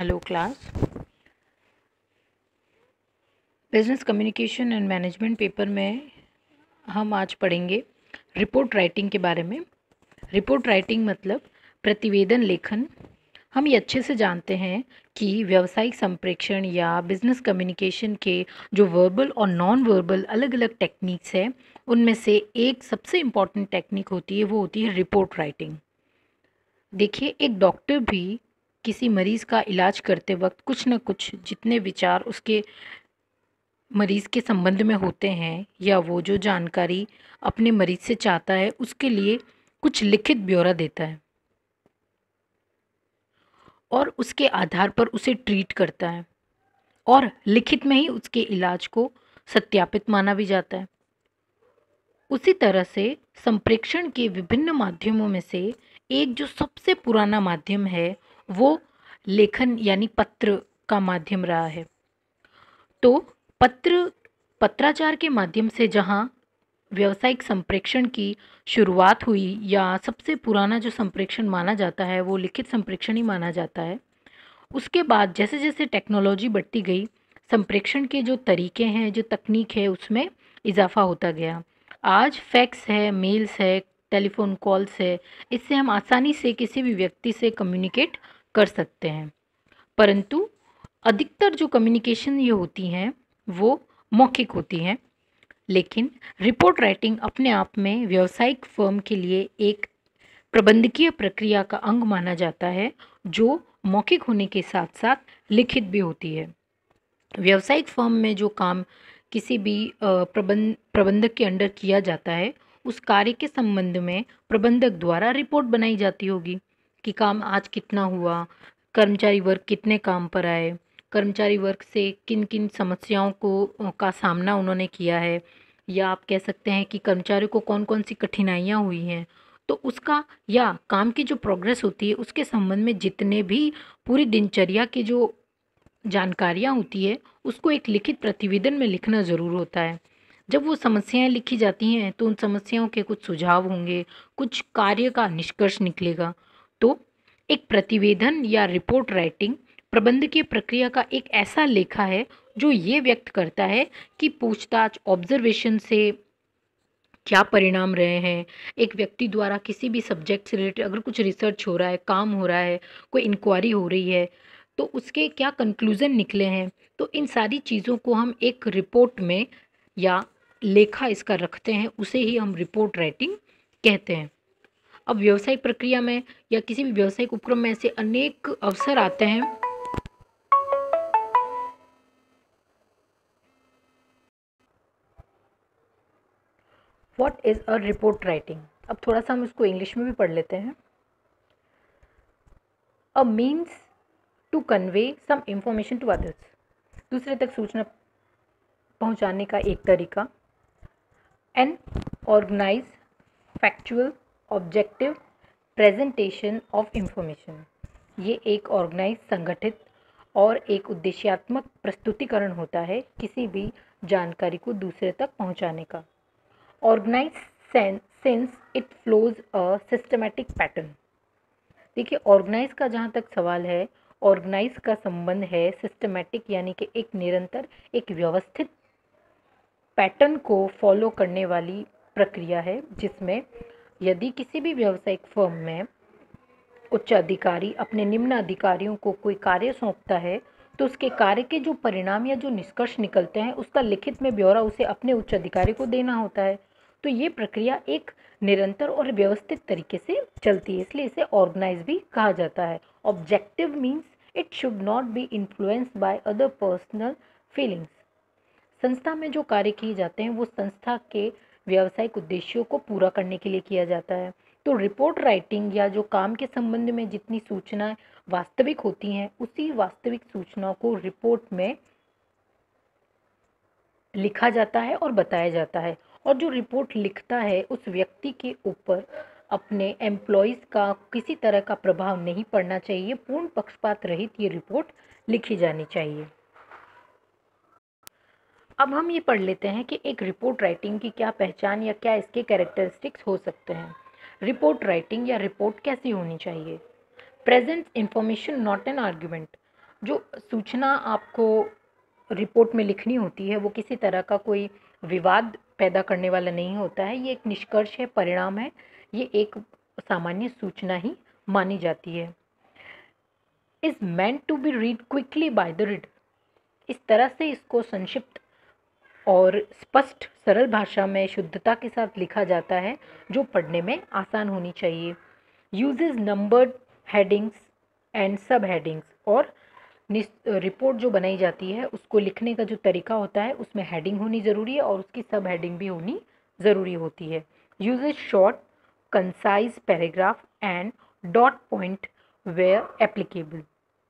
Hello class. Business communication and management paper में हम आज पढ़ेंगे रिपोर्ट राइटिंग के बारे में। रिपोर्ट राइटिंग मतलब प्रतिवेदन लेखन। हम ये अच्छे से जानते हैं कि व्यावसायिक संप्रेषण या बिजनेस कम्युनिकेशन के जो वर्बल और नॉन वर्बल अलग अलग टेक्निक्स हैं, उनमें से एक सबसे इम्पॉर्टेंट टेक्निक होती है, वो होती है रिपोर्ट राइटिंग। देखिए, एक डॉक्टर भी किसी मरीज़ का इलाज करते वक्त कुछ न कुछ जितने विचार उसके मरीज़ के संबंध में होते हैं या वो जो जानकारी अपने मरीज़ से चाहता है, उसके लिए कुछ लिखित ब्यौरा देता है और उसके आधार पर उसे ट्रीट करता है और लिखित में ही उसके इलाज को सत्यापित माना भी जाता है। उसी तरह से संप्रेषण के विभिन्न माध्यमों में से एक जो सबसे पुराना माध्यम है, वो लेखन यानी पत्र का माध्यम रहा है। तो पत्राचार के माध्यम से जहाँ व्यावसायिक संप्रेषण की शुरुआत हुई, या सबसे पुराना जो संप्रेषण माना जाता है वो लिखित संप्रेषण ही माना जाता है। उसके बाद जैसे जैसे टेक्नोलॉजी बढ़ती गई, संप्रेषण के जो तरीके हैं, जो तकनीक है, उसमें इजाफा होता गया। आज फैक्स है, मेल्स है, टेलीफोन कॉल्स है, इससे हम आसानी से किसी भी व्यक्ति से कम्युनिकेट कर सकते हैं। परंतु अधिकतर जो कम्युनिकेशन ये होती हैं वो मौखिक होती हैं। लेकिन रिपोर्ट राइटिंग अपने आप में व्यावसायिक फर्म के लिए एक प्रबंधकीय प्रक्रिया का अंग माना जाता है, जो मौखिक होने के साथ साथ लिखित भी होती है। व्यावसायिक फर्म में जो काम किसी भी प्रबंधक के अंडर किया जाता है, उस कार्य के संबंध में प्रबंधक द्वारा रिपोर्ट बनाई जाती होगी कि काम आज कितना हुआ, कर्मचारी वर्ग कितने काम पर आए, कर्मचारी वर्ग से किन किन समस्याओं का सामना उन्होंने किया है, या आप कह सकते हैं कि कर्मचारियों को कौन कौन सी कठिनाइयाँ हुई हैं। तो उसका या काम की जो प्रोग्रेस होती है, उसके संबंध में जितने भी पूरी दिनचर्या की जो जानकारियाँ होती है, उसको एक लिखित प्रतिवेदन में लिखना ज़रूर होता है। जब वो समस्याएं लिखी जाती हैं तो उन समस्याओं के कुछ सुझाव होंगे, कुछ कार्य का निष्कर्ष निकलेगा। तो एक प्रतिवेदन या रिपोर्ट राइटिंग प्रबंधकीय प्रक्रिया का एक ऐसा लेखा है जो ये व्यक्त करता है कि पूछताछ, ऑब्जर्वेशन से क्या परिणाम रहे हैं। एक व्यक्ति द्वारा किसी भी सब्जेक्ट से रिलेटेड अगर कुछ रिसर्च हो रहा है, काम हो रहा है, कोई इंक्वायरी हो रही है, तो उसके क्या कंक्लूज़न निकले हैं। तो इन सारी चीज़ों को हम एक रिपोर्ट में या लेखा इसका रखते हैं, उसे ही हम रिपोर्ट राइटिंग कहते हैं। अब व्यावसायिक प्रक्रिया में या किसी भी व्यावसायिक उपक्रम में ऐसे अनेक अवसर आते हैं। What is a report writing? अब थोड़ा सा हम इसको इंग्लिश में भी पढ़ लेते हैं। A means to convey some information to others, दूसरे तक सूचना पहुंचाने का एक तरीका। An organise factual objective presentation of information, ये एक ऑर्गेनाइज, संगठित और एक उद्देश्यात्मक प्रस्तुतिकरण होता है किसी भी जानकारी को दूसरे तक पहुंचाने का। Organise since it flows a systematic pattern. देखिए, ऑर्गेनाइज का जहाँ तक सवाल है, ऑर्गेनाइज का संबंध है सिस्टमैटिक यानी कि एक निरंतर, एक व्यवस्थित पैटर्न को फॉलो करने वाली प्रक्रिया है, जिसमें यदि किसी भी व्यावसायिक फर्म में उच्च अधिकारी अपने निम्न अधिकारियों को कोई कार्य सौंपता है, तो उसके कार्य के जो परिणाम या जो निष्कर्ष निकलते हैं, उसका लिखित में ब्यौरा उसे अपने उच्च अधिकारी को देना होता है। तो ये प्रक्रिया एक निरंतर और व्यवस्थित तरीके से चलती है, इसलिए इसे ऑर्गेनाइज भी कहा जाता है। Objective means it should not be influenced by other personal feelings. संस्था में जो कार्य किए जाते हैं वो संस्था के व्यावसायिक उद्देश्यों को पूरा करने के लिए किया जाता है। तो रिपोर्ट राइटिंग या जो काम के संबंध में जितनी सूचनाएं वास्तविक होती हैं, उसी वास्तविक सूचनाओं को रिपोर्ट में लिखा जाता है और बताया जाता है। और जो रिपोर्ट लिखता है, उस व्यक्ति के ऊपर अपने एम्प्लॉयज़ का किसी तरह का प्रभाव नहीं पड़ना चाहिए। पूर्ण पक्षपात रहित ये रिपोर्ट लिखी जानी चाहिए। अब हम ये पढ़ लेते हैं कि एक रिपोर्ट राइटिंग की क्या पहचान या क्या इसके कैरेक्टरिस्टिक्स हो सकते हैं। रिपोर्ट राइटिंग या रिपोर्ट कैसी होनी चाहिए? Present information not an argument. जो सूचना आपको रिपोर्ट में लिखनी होती है वो किसी तरह का कोई विवाद पैदा करने वाला नहीं होता है। ये एक निष्कर्ष है, परिणाम है, ये एक सामान्य सूचना ही मानी जाती है। Is meant to be read quickly by the reader. इस तरह से इसको संक्षिप्त और स्पष्ट सरल भाषा में शुद्धता के साथ लिखा जाता है जो पढ़ने में आसान होनी चाहिए। Uses numbered headings and sub headings. और रिपोर्ट जो बनाई जाती है उसको लिखने का जो तरीका होता है उसमें हेडिंग होनी ज़रूरी है और उसकी सब हेडिंग भी होनी ज़रूरी होती है। Uses short concise paragraph and dot point where applicable.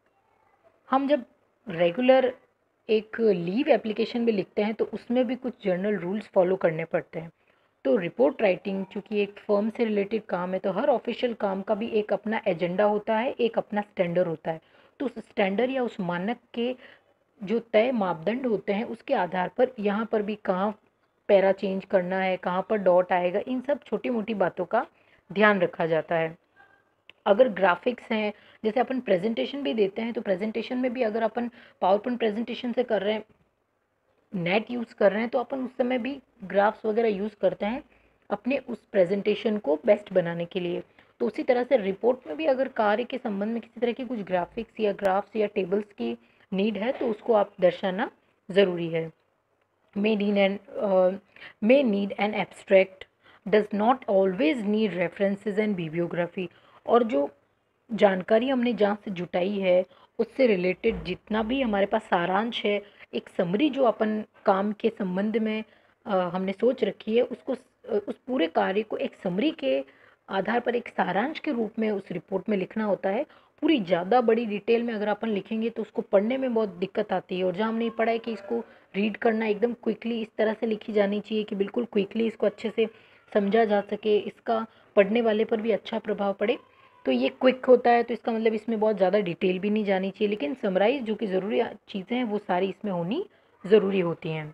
हम जब रेगुलर एक लीव एप्लीकेशन भी लिखते हैं तो उसमें भी कुछ जर्नल रूल्स फॉलो करने पड़ते हैं। तो रिपोर्ट राइटिंग चूँकि एक फर्म से रिलेटेड काम है तो हर ऑफिशियल काम का भी एक अपना एजेंडा होता है, एक अपना स्टैंडर्ड होता है। तो उस स्टैंडर्ड या उस मानक के जो तय मापदंड होते हैं उसके आधार पर यहाँ पर भी कहाँ पैरा चेंज करना है, कहाँ पर डॉट आएगा, इन सब छोटी मोटी बातों का ध्यान रखा जाता है। अगर ग्राफिक्स हैं, जैसे अपन प्रेजेंटेशन भी देते हैं तो प्रेजेंटेशन में भी अगर अपन पावर पॉइंट प्रेजेंटेशन से कर रहे हैं, नेट यूज़ कर रहे हैं, तो अपन उस समय भी ग्राफ्स वगैरह यूज़ करते हैं अपने उस प्रेजेंटेशन को बेस्ट बनाने के लिए। तो उसी तरह से रिपोर्ट में भी अगर कार्य के संबंध में किसी तरह की कुछ ग्राफिक्स या ग्राफ्स या टेबल्स की नीड है तो उसको आप दर्शाना ज़रूरी है। may need an may need an abstract, does not always need references and bibliography। और जो जानकारी हमने जहाँ से जुटाई है उससे रिलेटेड जितना भी हमारे पास सारांश है, एक समरी जो अपन काम के संबंध में हमने सोच रखी है उसको उस पूरे कार्य को एक समरी के आधार पर एक सारांश के रूप में उस रिपोर्ट में लिखना होता है। पूरी ज़्यादा बड़ी डिटेल में अगर अपन लिखेंगे तो उसको पढ़ने में बहुत दिक्कत आती है। और जहाँ हमने पढ़ा है कि इसको रीड करना एकदम क्विकली इस तरह से लिखी जानी चाहिए कि बिल्कुल क्विकली इसको अच्छे से समझा जा सके, इसका पढ़ने वाले पर भी अच्छा प्रभाव पड़े, तो ये क्विक होता है। तो इसका मतलब इसमें बहुत ज़्यादा डिटेल भी नहीं जानी चाहिए, लेकिन समराइज जो कि ज़रूरी चीज़ें हैं वो सारी इसमें होनी ज़रूरी होती हैं।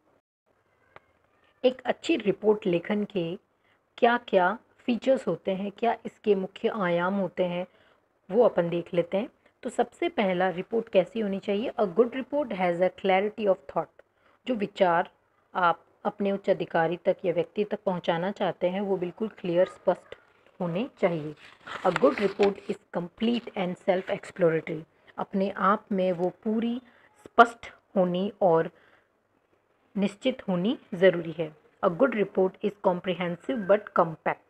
एक अच्छी रिपोर्ट लेखन के क्या क्या फीचर्स होते हैं, क्या इसके मुख्य आयाम होते हैं, वो अपन देख लेते हैं। तो सबसे पहला, रिपोर्ट कैसी होनी चाहिए। A good report has a clarity of thought. जो विचार आप अपने उच्च अधिकारी तक या व्यक्ति तक पहुंचाना चाहते हैं वो बिल्कुल क्लियर, स्पष्ट होने चाहिए। A good report is complete and self exploratory. अपने आप में वो पूरी स्पष्ट होनी और निश्चित होनी ज़रूरी है। A good report is comprehensive but compact.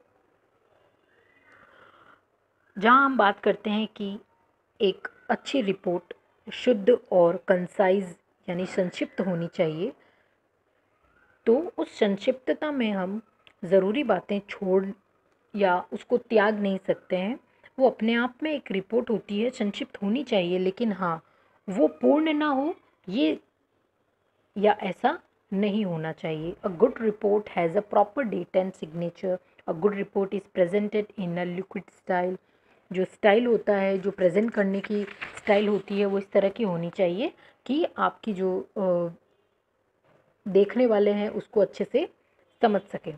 जहाँ हम बात करते हैं कि एक अच्छी रिपोर्ट शुद्ध और कंसाइज यानी संक्षिप्त होनी चाहिए, तो उस संक्षिप्तता में हम ज़रूरी बातें छोड़ या उसको त्याग नहीं सकते हैं। वो अपने आप में एक रिपोर्ट होती है, संक्षिप्त होनी चाहिए, लेकिन हाँ वो पूर्ण ना हो ये या ऐसा नहीं होना चाहिए। A good report has a proper date and signature. A good report is presented in a liquid style. जो स्टाइल होता है, जो प्रेजेंट करने की स्टाइल होती है वो इस तरह की होनी चाहिए कि आपकी जो देखने वाले हैं उसको अच्छे से समझ सकें।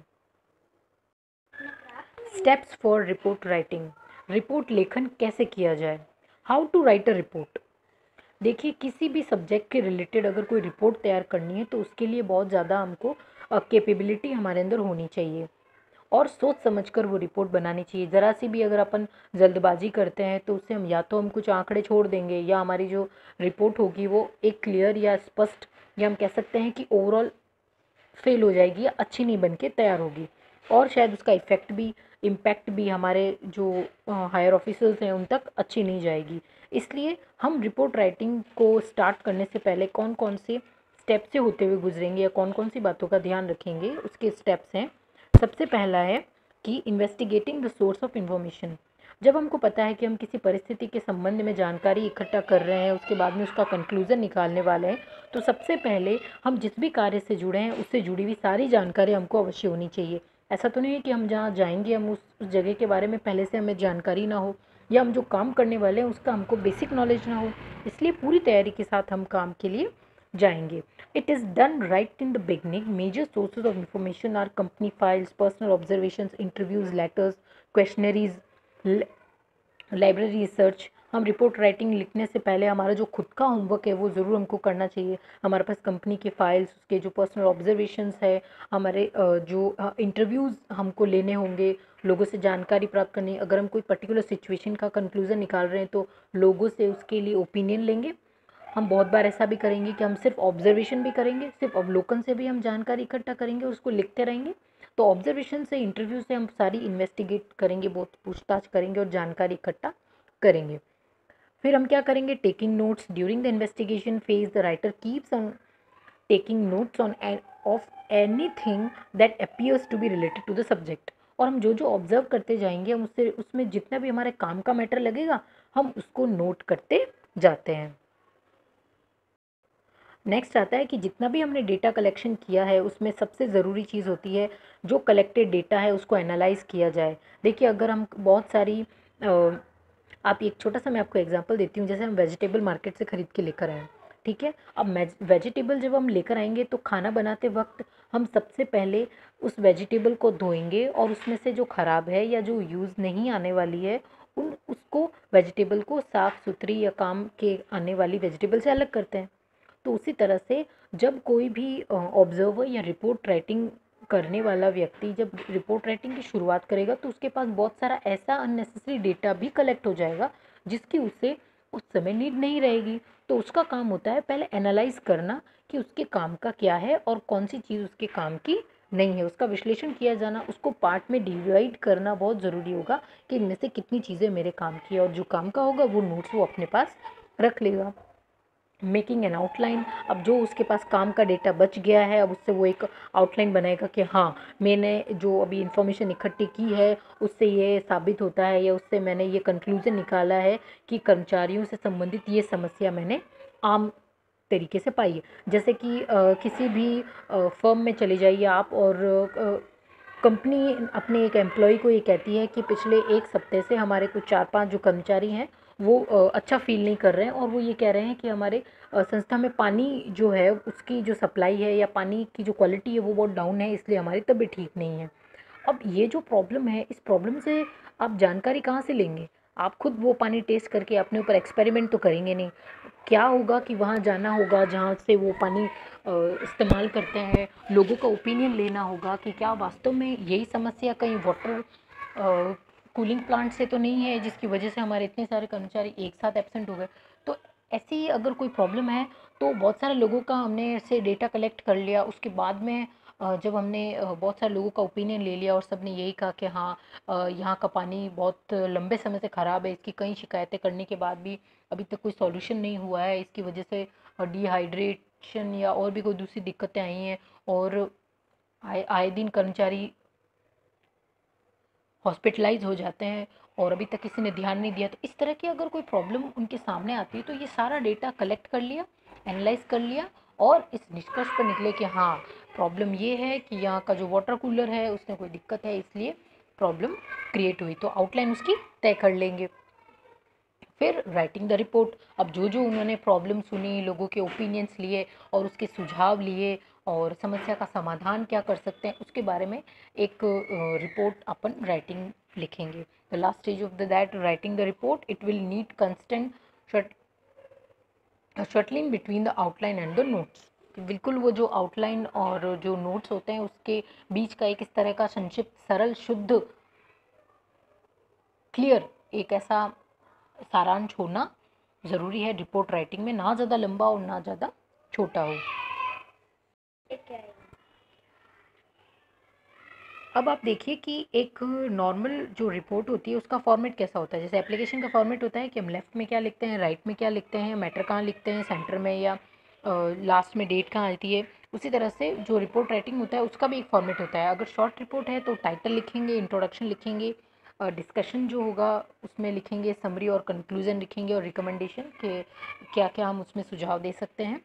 Steps for report writing. Report लेखन कैसे किया जाए। How to write a report. देखिए, किसी भी सब्जेक्ट के रिलेटेड अगर कोई रिपोर्ट तैयार करनी है तो उसके लिए बहुत ज़्यादा हमको कैपेबिलिटी हमारे अंदर होनी चाहिए और सोच समझकर वो रिपोर्ट बनानी चाहिए। ज़रा सी भी अगर अपन जल्दबाजी करते हैं तो उससे हम या तो हम कुछ आंकड़े छोड़ देंगे या हमारी जो रिपोर्ट होगी वो एक क्लियर या स्पष्ट, या हम कह सकते हैं कि ओवरऑल फेल हो जाएगी या अच्छी नहीं बन के तैयार होगी। और शायद उसका इम्पैक्ट भी हमारे जो हायर ऑफिसर्स हैं उन तक अच्छी नहीं जाएगी। इसलिए हम रिपोर्ट राइटिंग को स्टार्ट करने से पहले कौन कौन से स्टेप से होते हुए गुजरेंगे या कौन कौन सी बातों का ध्यान रखेंगे, उसके स्टेप्स हैं। सबसे पहला है कि investigating the source of information. जब हमको पता है कि हम किसी परिस्थिति के संबंध में जानकारी इकट्ठा कर रहे हैं, उसके बाद में उसका कंक्लूज़न निकालने वाले हैं, तो सबसे पहले हम जिस भी कार्य से जुड़े हैं उससे जुड़ी हुई सारी जानकारी हमको अवश्य होनी चाहिए। ऐसा तो नहीं है कि हम जहाँ जाएंगे हम उस जगह के बारे में पहले से हमें जानकारी ना हो, या हम जो काम करने वाले हैं उसका हमको बेसिक नॉलेज ना हो। इसलिए पूरी तैयारी के साथ हम काम के लिए जाएंगे। It is done right in the beginning. Major sources of information are company files, personal observations, interviews, letters, questionnaires, library research, हम रिपोर्ट राइटिंग लिखने से पहले हमारा जो खुद का होमवर्क है वो ज़रूर हमको करना चाहिए। हमारे पास कंपनी की फाइल्स, उसके जो पर्सनल ऑब्जर्वेशंस है, हमारे जो इंटरव्यूज़ हमको लेने होंगे, लोगों से जानकारी प्राप्त करनी है। अगर हम कोई पर्टिकुलर सिचुएशन का कंक्लूज़न निकाल रहे हैं तो लोगों से उसके लिए ओपिनियन लेंगे। हम बहुत बार ऐसा भी करेंगे कि हम सिर्फ ऑब्जर्वेशन भी करेंगे, सिर्फ अवलोकन से भी हम जानकारी इकट्ठा करेंगे और उसको लिखते रहेंगे। तो ऑब्जर्वेशन से, इंटरव्यू से हम सारी इन्वेस्टिगेट करेंगे, बहुत पूछताछ करेंगे और जानकारी इकट्ठा करेंगे। फिर हम क्या करेंगे, taking notes during the investigation phase the writer keeps on taking notes on of anything that appears to be related to the subject. और हम जो जो ऑब्जर्व करते जाएंगे, हम उससे उसमें जितना भी हमारे काम का मैटर लगेगा हम उसको नोट करते जाते हैं। नेक्स्ट आता है कि जितना भी हमने डेटा कलेक्शन किया है उसमें सबसे ज़रूरी चीज़ होती है जो कलेक्टेड डेटा है उसको एनालाइज किया जाए। देखिए, अगर हम बहुत सारी आप एक छोटा सा मैं आपको एग्जांपल देती हूँ। जैसे हम वेजिटेबल मार्केट से ख़रीद के लेकर आए, ठीक है। अब वेजिटेबल जब हम लेकर आएंगे तो खाना बनाते वक्त हम सबसे पहले उस वेजिटेबल को धोएंगे और उसमें से जो ख़राब है या जो यूज़ नहीं आने वाली है उन उसको वेजिटेबल को साफ़ सुथरी या काम के आने वाली वेजिटेबल से अलग करते हैं। तो उसी तरह से जब कोई भी ऑब्जर्वर या रिपोर्ट राइटिंग करने वाला व्यक्ति जब रिपोर्ट राइटिंग की शुरुआत करेगा तो उसके पास बहुत सारा ऐसा अननेसेसरी डेटा भी कलेक्ट हो जाएगा जिसकी उसे उस समय नीड नहीं रहेगी। तो उसका काम होता है पहले एनालाइज करना कि उसके काम का क्या है और कौन सी चीज़ उसके काम की नहीं है, उसका विश्लेषण किया जाना, उसको पार्ट में डिवाइड करना बहुत ज़रूरी होगा कि इनमें से कितनी चीज़ें मेरे काम की है, और जो काम का होगा वो नोट्स वो अपने पास रख लेगा। मेकिंग एन आउटलाइन, अब जो उसके पास काम का डेटा बच गया है अब उससे वो एक आउटलाइन बनाएगा कि हाँ, मैंने जो अभी इन्फॉर्मेशन इकट्ठी की है उससे ये साबित होता है या उससे मैंने ये कंक्लूज़न निकाला है कि कर्मचारियों से संबंधित ये समस्या मैंने आम तरीके से पाई है। जैसे कि किसी भी फर्म में चले जाइए आप और कंपनी अपने एक एम्प्लॉय को ये कहती है कि पिछले एक सप्ते से हमारे कुछ 4-5 जो कर्मचारी हैं वो अच्छा फ़ील नहीं कर रहे हैं और वो ये कह रहे हैं कि हमारे संस्था में पानी जो है उसकी जो सप्लाई है या पानी की जो क्वालिटी है वो बहुत डाउन है, इसलिए हमारी तबीयत ठीक नहीं है। अब ये जो प्रॉब्लम है, इस प्रॉब्लम से आप जानकारी कहाँ से लेंगे? आप खुद वो पानी टेस्ट करके अपने ऊपर एक्सपेरिमेंट तो करेंगे नहीं। क्या होगा कि वहाँ जाना होगा जहाँ से वो पानी इस्तेमाल करते हैं, लोगों का ओपिनियन लेना होगा कि क्या वास्तव में यही समस्या कहीं वाटर कूलिंग प्लांट से तो नहीं है जिसकी वजह से हमारे इतने सारे कर्मचारी एक साथ एब्सेंट हो गए। तो ऐसी अगर कोई प्रॉब्लम है तो बहुत सारे लोगों का हमने ऐसे डेटा कलेक्ट कर लिया। उसके बाद में जब हमने बहुत सारे लोगों का ओपिनियन ले लिया और सब ने यही कहा कि हाँ, यहाँ का पानी बहुत लंबे समय से ख़राब है, इसकी कई शिकायतें करने के बाद भी अभी तक कोई सॉल्यूशन नहीं हुआ है, इसकी वजह से डिहाइड्रेशन या और भी कोई दूसरी दिक्कतें आई हैं और आए आए दिन कर्मचारी हॉस्पिटलाइज हो जाते हैं और अभी तक किसी ने ध्यान नहीं दिया। तो इस तरह की अगर कोई प्रॉब्लम उनके सामने आती है तो ये सारा डेटा कलेक्ट कर लिया, एनालाइज कर लिया और इस निष्कर्ष पर निकले कि हाँ, प्रॉब्लम ये है कि यहाँ का जो वाटर कूलर है उसमें कोई दिक्कत है, इसलिए प्रॉब्लम क्रिएट हुई। तो आउटलाइन उसकी तय कर लेंगे। फिर राइटिंग द रिपोर्ट, अब जो जो उन्होंने प्रॉब्लम सुनी, लोगों के ओपिनियंस लिए और उसके सुझाव लिए और समस्या का समाधान क्या कर सकते हैं उसके बारे में एक रिपोर्ट अपन राइटिंग लिखेंगे। The last stage of the that writing the report, it will need constant shuttling between the outline and the notes. बिल्कुल वो जो आउटलाइन और जो नोट्स होते हैं उसके बीच का एक इस तरह का संक्षिप्त, सरल, शुद्ध, क्लियर एक ऐसा सारांश होना ज़रूरी है रिपोर्ट राइटिंग में, ना ज़्यादा लंबा और ना ज़्यादा छोटा हो। अब आप देखिए कि एक नॉर्मल जो रिपोर्ट होती है उसका फॉर्मेट कैसा होता है। जैसे एप्लीकेशन का फॉर्मेट होता है कि हम लेफ़्ट में क्या लिखते हैं, राइट में क्या लिखते हैं, मैटर कहाँ लिखते हैं, सेंटर में या लास्ट में डेट कहाँ आती है। उसी तरह से जो रिपोर्ट राइटिंग होता है उसका भी एक फॉर्मेट होता है। अगर शॉर्ट रिपोर्ट है तो टाइटल लिखेंगे, इंट्रोडक्शन लिखेंगे, डिस्कशन जो होगा उसमें लिखेंगे, समरी और कंक्लूजन लिखेंगे और रिकमेंडेशन के क्या क्या हम उसमें सुझाव दे सकते हैं।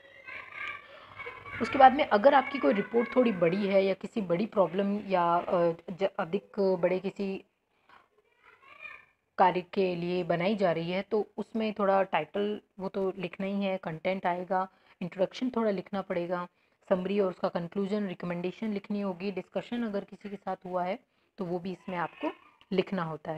उसके बाद में अगर आपकी कोई रिपोर्ट थोड़ी बड़ी है या किसी बड़ी प्रॉब्लम या अधिक बड़े किसी कार्य के लिए बनाई जा रही है तो उसमें थोड़ा टाइटल वो तो लिखना ही है, कंटेंट आएगा, इंट्रोडक्शन थोड़ा लिखना पड़ेगा, समरी और उसका कंक्लूजन, रिकमेंडेशन लिखनी होगी, डिस्कशन अगर किसी के साथ हुआ है तो वो भी इसमें आपको लिखना होता है।